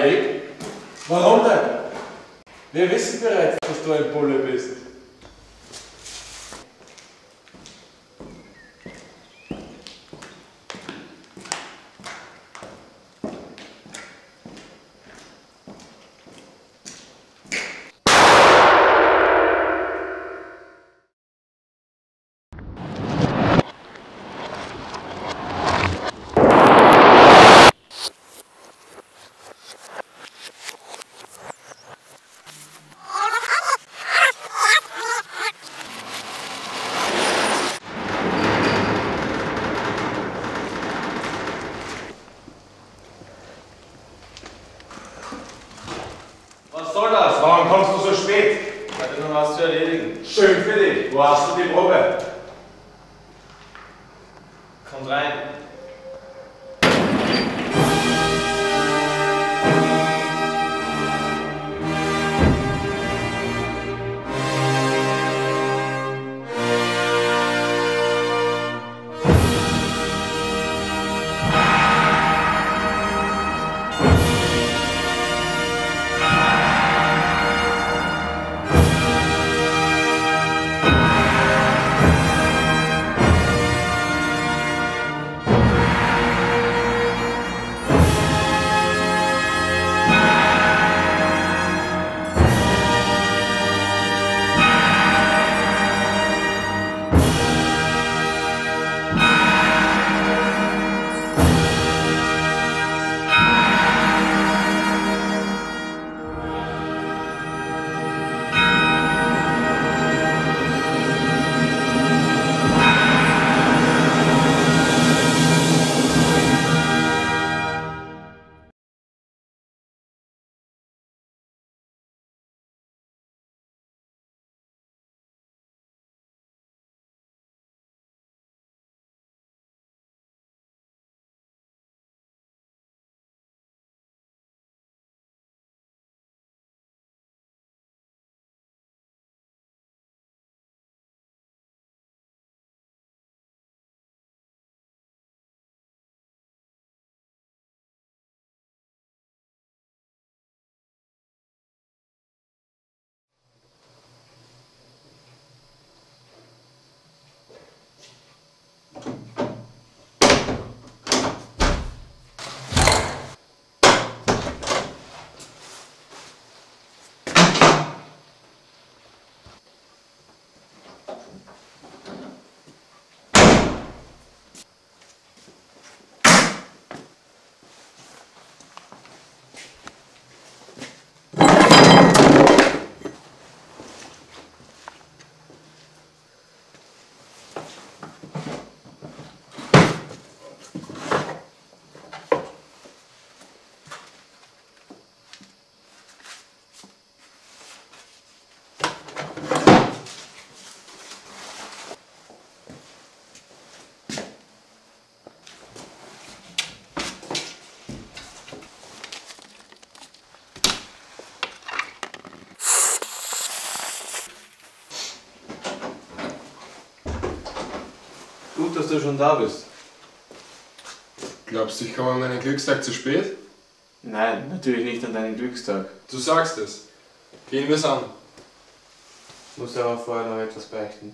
Freiwillig? Warum denn? Wir wissen bereits, dass du ein Bulle bist. Was soll das? Warum kommst du so spät? Ich hatte noch was zu erledigen. Schön für dich. Wo hast du die Probe? Kommt rein. Gut, dass du schon da bist. Glaubst du, ich komme an meinen Glückstag zu spät? Nein, natürlich nicht an deinen Glückstag. Du sagst es. Gehen wir's an. Ich muss dir aber vorher noch etwas beichten.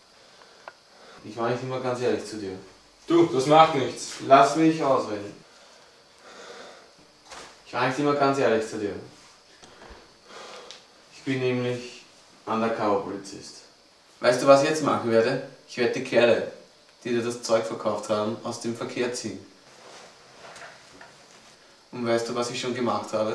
Ich war nicht immer ganz ehrlich zu dir. Du, das macht nichts. Lass mich ausreden. Ich war nicht immer ganz ehrlich zu dir. Ich bin nämlich Undercover-Polizist. Weißt du, was ich jetzt machen werde? Ich werde die Kerle, die dir das Zeug verkauft haben, aus dem Verkehr ziehen. Und weißt du, was ich schon gemacht habe?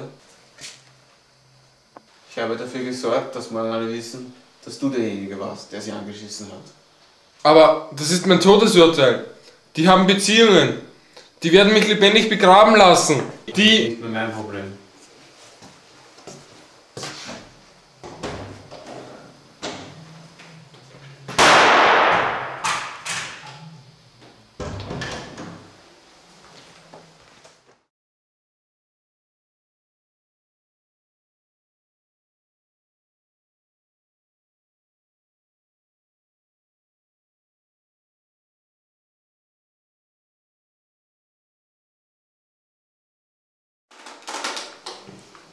Ich habe dafür gesorgt, dass morgen alle wissen, dass du derjenige warst, der sie angeschissen hat. Aber das ist mein Todesurteil. Die haben Beziehungen. Die werden mich lebendig begraben lassen. Die... Nicht mehr mein Problem.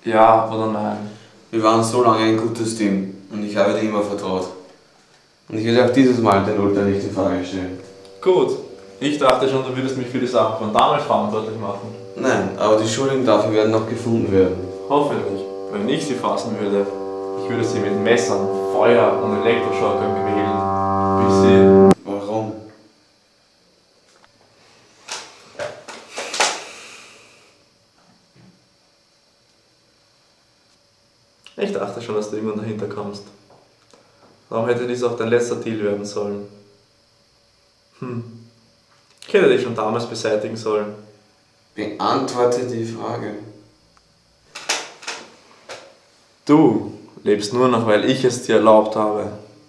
Ja oder nein? Wir waren so lange ein gutes Team und ich habe dir immer vertraut. Und ich will auch dieses Mal den Urteil nicht in Frage stellen. Gut. Ich dachte schon, du würdest mich für die Sache von damals verantwortlich machen. Nein, aber die Schuldigen dafür werden noch gefunden werden. Hoffentlich. Wenn ich sie fassen würde, ich würde sie mit Messern, Feuer und Elektroschockern quälen, bis sie... Warum? Ich dachte schon, dass du irgendwann dahinter kommst. Warum hätte dies auch dein letzter Deal werden sollen? Ich hätte dich schon damals beseitigen sollen. Beantworte die Frage. Du lebst nur noch, weil ich es dir erlaubt habe.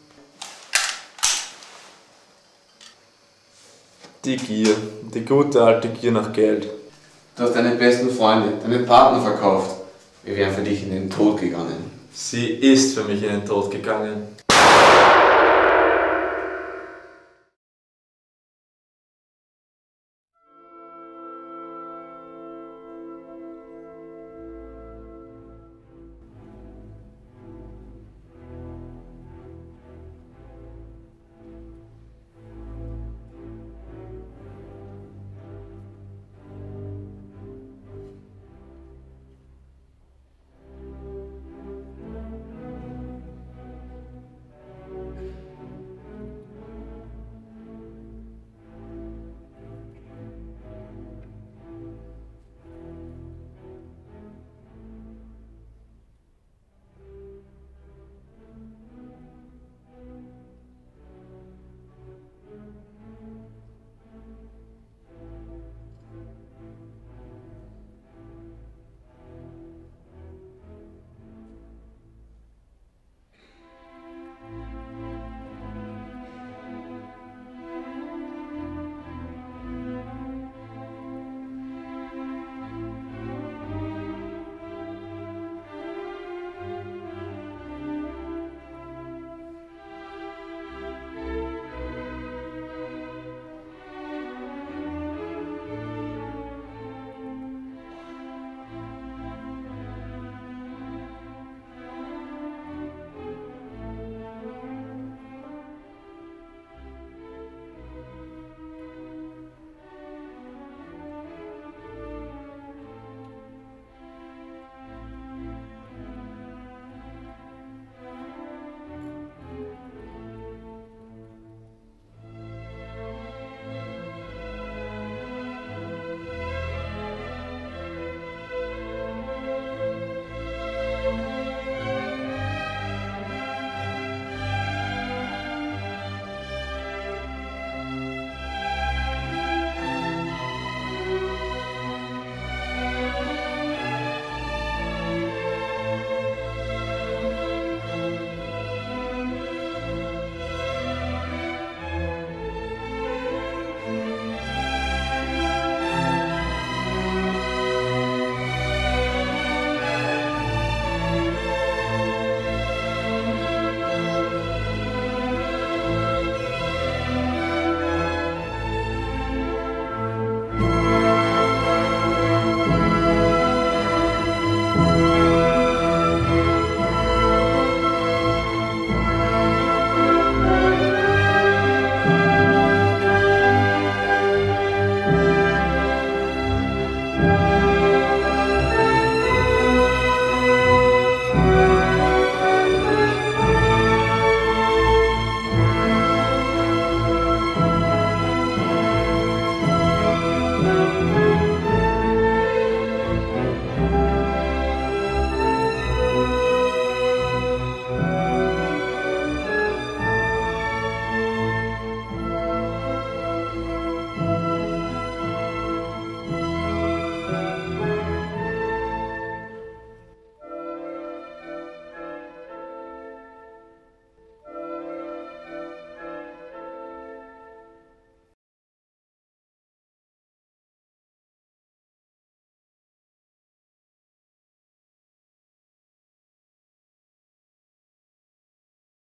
Die Gier, die gute alte Gier nach Geld. Du hast deine besten Freunde, deine Partner verkauft. Wir wären für dich in den Tod gegangen. Sie ist für mich in den Tod gegangen.